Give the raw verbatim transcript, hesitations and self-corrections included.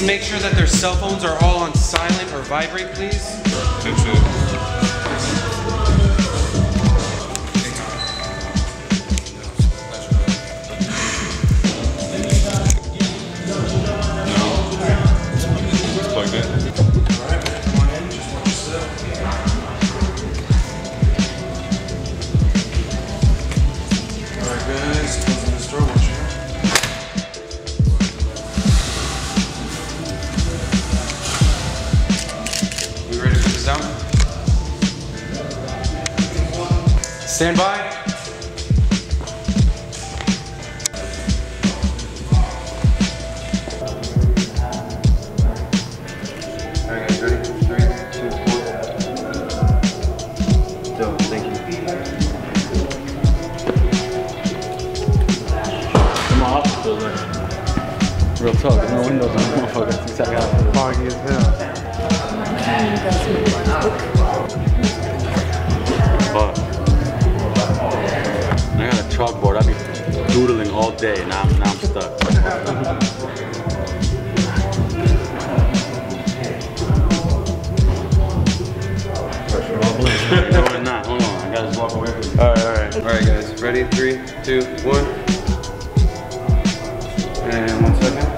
Please make sure that their cell phones are all on silent or vibrate, please. Good shit. Stand by. Alright guys, ready? Three, two, one. Dope, thank you. In my office building. Real talk, there's no windows on the motherfucker. That's exactly how I feel. Foggy as hell. Fuck. I got a chalkboard. I'd be doodling all day. Now I'm, now I'm stuck. No, we're not. Hold on. I gotta just walk away from you. Alright, alright. Alright guys, ready? Three, two, one. And one second.